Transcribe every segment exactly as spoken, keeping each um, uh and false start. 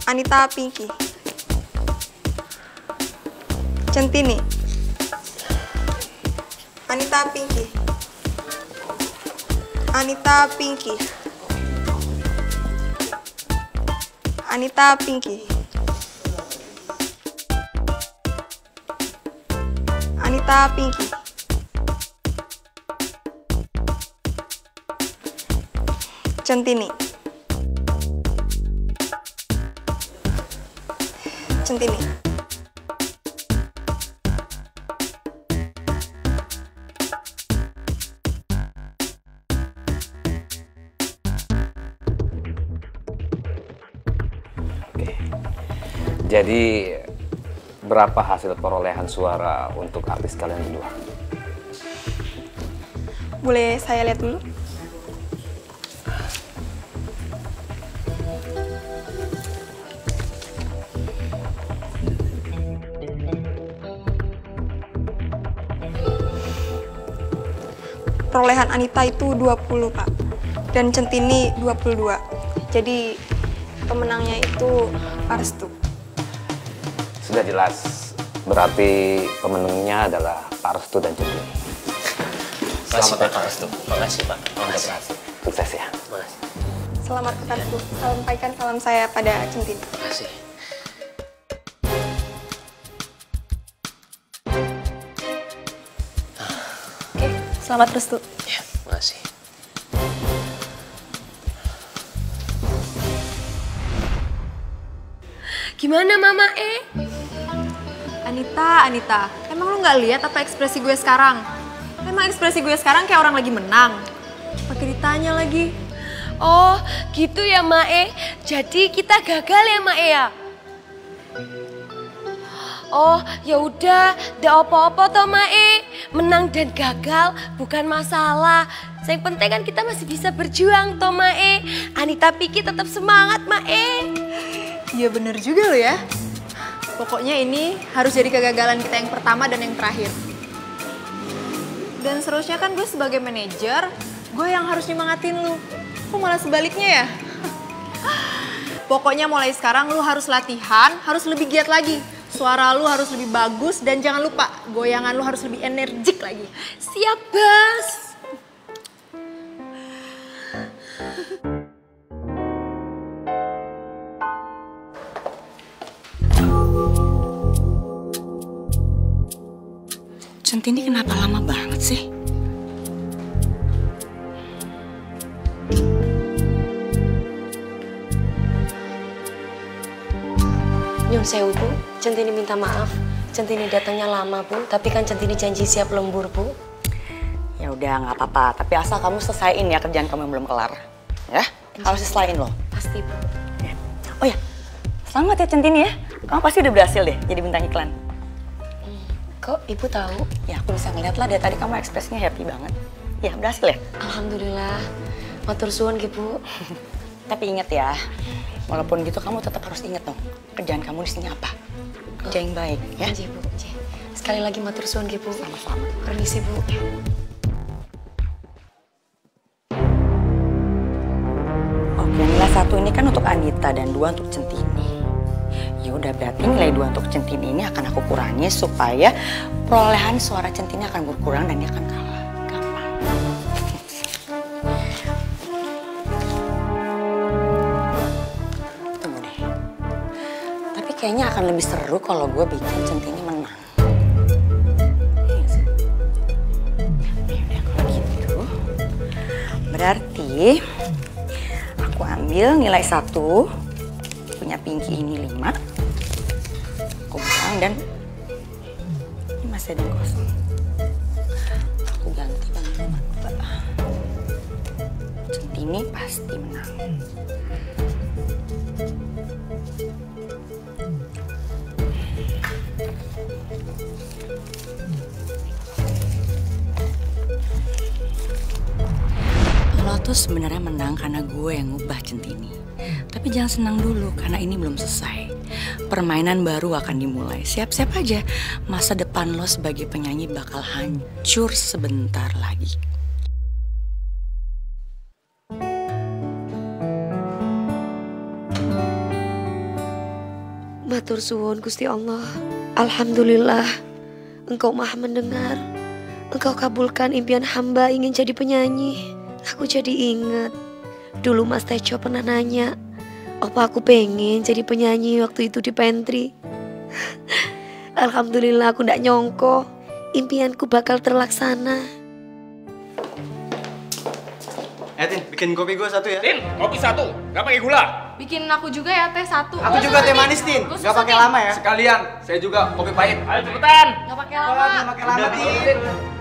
Anita Pinky. Centini. Anita Pinky. Anita Pinky. Anita Pinky. Anita Pinky. Centini. Centini. Jadi berapa hasil perolehan suara untuk artis kalian berdua? Boleh saya lihat dulu? Perolehan Anita itu dua puluh, Pak. Dan Centini dua puluh dua. Jadi pemenangnya itu Parestu. Sudah jelas, berarti pemenangnya adalah Parestu dan Centini. Selamat Pak Parestu. Makasih Pak. Makasih. Sukses ya. Makasih. Selamat ke Parestu. Sampaikan salam saya pada Centini. Makasih. Oke, selamat Parestu. Ya, makasih. Gimana Mama E? Anita, Anita, emang lu nggak lihat apa ekspresi gue sekarang? Emang ekspresi gue sekarang kayak orang lagi menang. Pakai ditanya lagi. Oh, gitu ya Mae. Jadi kita gagal ya Mae ya? Oh, ya udah, ndak apa-apa toh Mae. Menang dan gagal bukan masalah. Yang penting kan kita masih bisa berjuang toh Mae. Anita Pinky tetap semangat Mae. Iya bener juga lo ya. Pokoknya ini harus jadi kegagalan kita yang pertama dan yang terakhir. Dan seterusnya kan gue sebagai manajer, gue yang harus nyemangatin lu. Kok malah sebaliknya ya? Pokoknya mulai sekarang lu harus latihan, harus lebih giat lagi. Suara lu harus lebih bagus dan jangan lupa goyangan lu harus lebih energik lagi. Siap, Bas. Centini kenapa lama banget sih? Nyun sewu Bu, Centini minta maaf. Centini datangnya lama Bu, tapi kan Centini janji siap lembur Bu. Ya udah nggak apa-apa, tapi asal kamu selesaiin ya kerjaan kamu yang belum kelar, ya? Harus selesaiin loh. Pasti Bu. Ya. Oh ya, selamat ya Centini ya. Kamu pasti udah berhasil deh jadi bintang iklan. Kok Ibu tahu? Ya aku bisa ngeliat lah dari tadi kamu ekspresinya happy banget. Ya berhasil ya? Alhamdulillah. Matur suwun Bu. Tapi inget ya, walaupun gitu kamu tetap harus inget dong kerjaan kamu di sini apa. Kerja yang baik ya. Iya Bu. Sekali lagi matur suwun Bu. Sama-sama. Permisi Bu. Oke, nilai satu ini kan untuk Anita dan dua untuk Centini. Ya udah berarti nilai dua untuk Centini ini akan aku kurangi supaya perolehan suara Centini akan berkurang dan dia akan kalah. Gampang. Tunggu deh. Tapi kayaknya akan lebih seru kalau gue bikin Centini menang. Iya sih. Ya udah kalau gitu. Berarti aku ambil nilai satu punya Pinky ini lima. Aku buang dan ini masih ada yang kosong. Aku ganti dengan lima dua. Centini pasti menang. Lo tuh sebenarnya menang karena gue yang ngubah Centini. Tapi jangan senang dulu karena ini belum selesai. Permainan baru akan dimulai. Siap-siap aja. Masa depan lo sebagai penyanyi bakal hancur sebentar lagi. Matur suwun Gusti Allah. Alhamdulillah, Engkau maha mendengar. Engkau kabulkan impian hamba ingin jadi penyanyi. Aku jadi ingat, dulu Mas Tejo pernah nanya, apa aku pengen jadi penyanyi waktu itu di pantry. Alhamdulillah aku ndak nyongko impianku bakal terlaksana. Eh Tin, bikin kopi gue satu ya. Tin, kopi satu, gak pakai gula. Bikin aku juga ya teh satu. Aku juga teh manis Tin, gak pakai lama ya. Sekalian, saya juga kopi pahit. Ayo cepetan. Gak pakai Oh, lama. gak pakai lama Tin.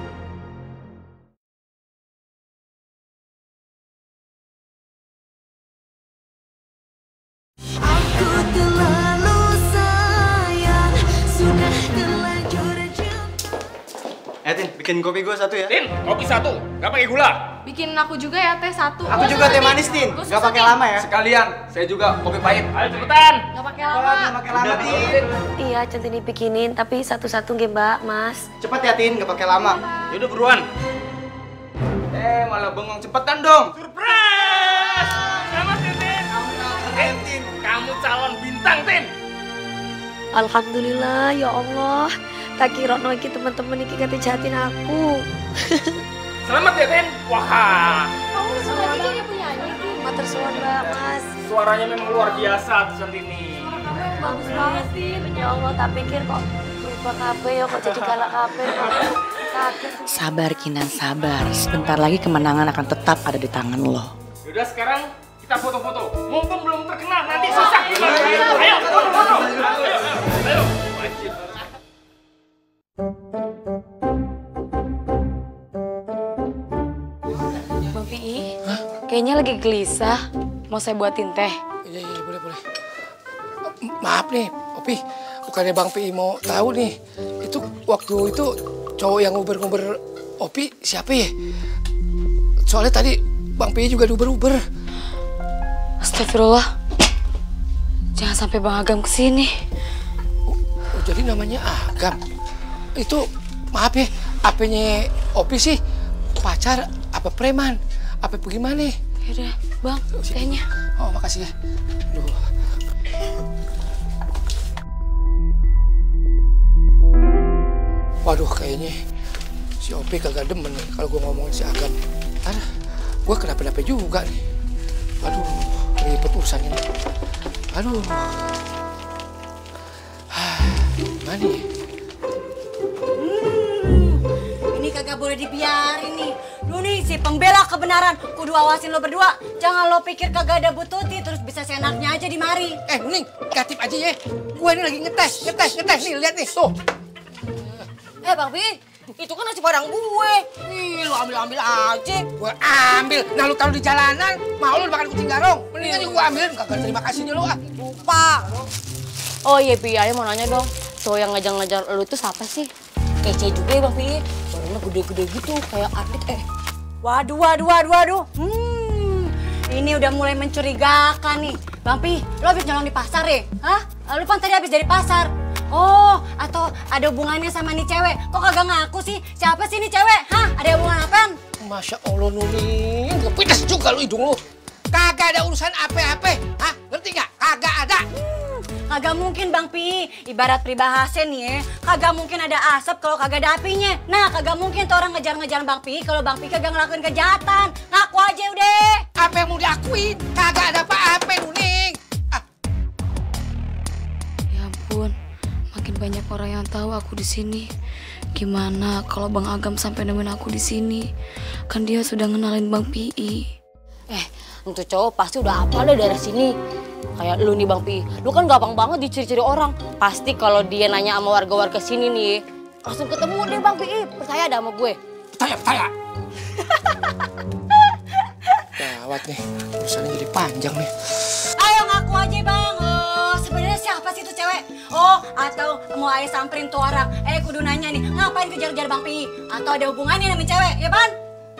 Eh Tin, bikin kopi gue satu ya. Tin, kopi satu, gak pakai gula. Bikin aku juga ya teh satu. Aku juga teh manis Tin, gak pakai lama ya. Sekalian, saya juga kopi pahit. Ayo cepetan. Gak pakai Oh, lama. gak pakai lama Tin. Iya, Centini bikinin, tapi satu-satu nggih Mbak, Mas. Cepet ya Tin, gak pakai lama. Yaudah buruan. Eh, malah bengong, cepetan dong. Surprise! Selamat ya, Tin. Eh, Tin, kamu calon bintang, Tin. Alhamdulillah, ya Allah. Tak kira no iki teman-teman iki kate jahatin aku. Selamat ya, Tin. Wah, Kamu suka aja jadi penyanyi Ki. Matur suwun Mbak, Mas. suaranya memang luar biasa, Centini. Kamu yang bagus banget sih. Ya Allah, tak pikir kok berubah kabeh ya kok jadi galak kabeh. Kaget. Sabar Kinan, sabar. Sebentar lagi kemenangan akan tetap ada di tangan lo. Yaudah sekarang kita foto-foto. Mumpung belum terkenal, nanti susah. Ayo, foto-foto. Ayo, ayo. Wajib. Bang Pi, kayaknya lagi gelisah. Mau saya buatin teh? Iya, iya, boleh, boleh. Maaf nih, Opi. Bukannya Bang Pi mau tahu nih. Itu waktu itu cowok yang nguber-nguber Opi siapa ya? Soalnya tadi Bang Pi juga diuber-uber. Astagfirullah. Jangan sampai Bang Agam kesini. Oh, oh, jadi namanya Agam. Itu maaf ya, apanya Opi sih pacar apa preman? Apa bagaimana? Yaudah, Bang, tehnya. Oh, makasih ya. Aduh. Waduh, kayaknya si Opi kagak demen nih kalau gue ngomongin si Agam. Aduh, gue kenapa-napa juga nih. Aduh, ribet urusan ini. Aduh. Ah, gimana ya? Ini kagak boleh dibiarin nih. Lu nih si pembela kebenaran, kudu awasin lo berdua. Jangan lo pikir kagak ada bututi terus bisa seenaknya aja di mari. Eh, Nuning, kreatif aja ya. Gue ini lagi ngetes, ngetes, ngetes. Nih, lihat nih, tuh. Eh Bang Pi, itu kan nasi padang gue. Ih, lu ambil-ambil aja. Gue ambil, nah lu taruh di jalanan, mau lu makan kucing garong. Mendingan gue ambilin, kagak terima kasihnya lu ah. Lupa. Oh iya Pi, Ayo mau nanya dong. Cowok yang ngejar-ngejar lu itu siapa sih? Kece juga ya Bang Pi. Badannya gede-gede gitu, kayak artik eh. Waduh, waduh, waduh, waduh. Hmm, ini udah mulai mencurigakan nih. Bang Pi, lo habis nyolong di pasar ya? Hah? Lu kan tadi habis dari pasar. Oh, atau ada hubungannya sama nih cewek? Kok kagak ngaku sih? Siapa sih nih cewek? Hah? Ada hubungan apaan? Masya Allah, Nuning. Kepites juga lu hidung lu. Kagak ada urusan apa-apa. Hah? Ngerti nggak? Kagak ada. Hmm, kagak mungkin Bang Pi. Ibarat peribahasa nih ya. Kagak mungkin ada asap kalau kagak ada apinya. Nah, kagak mungkin tuh orang ngejar-ngejar Bang Pi kalau Bang Pi kagak ngelakuin kejahatan. Ngaku aja udah. Apa yang mau diakuin? Kagak ada apa-apa, Nuning. Ah. Ya ampun, makin banyak orang yang tahu aku di sini. Gimana kalau Bang Agam sampai nemuin aku di sini? Kan dia sudah ngenalin Bang Pi. Eh, untuk cowok pasti udah apa deh dari sini. Kayak lu nih Bang Pi, lu kan gampang banget diciri-ciri orang. Pasti kalau dia nanya sama warga-warga sini nih, langsung ketemu deh Bang Pi. Percaya dah sama gue. Percaya, percaya. Gawat nih, urusannya jadi panjang nih. Ayo ngaku aja Bang. Oh, sebenarnya siapa sih itu cewek? Oh, atau mau Ayah samperin tuh orang. Eh, kudu nanya nih, ngapain kejar-kejar Bang Pi? Atau ada hubungannya sama cewek, ya Ban?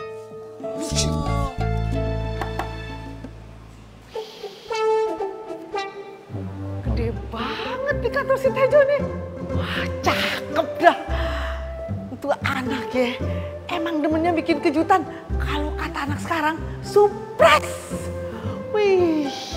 Gede banget di kantor si Tejo nih. Wah, cakep dah. Itu anak ya, emang demennya bikin kejutan. Kalau kata anak sekarang, surprise. Wih.